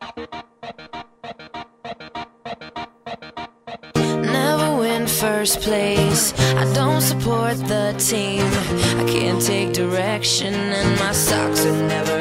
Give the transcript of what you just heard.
Never win first place, I don't support the team. I can't take direction and my socks are never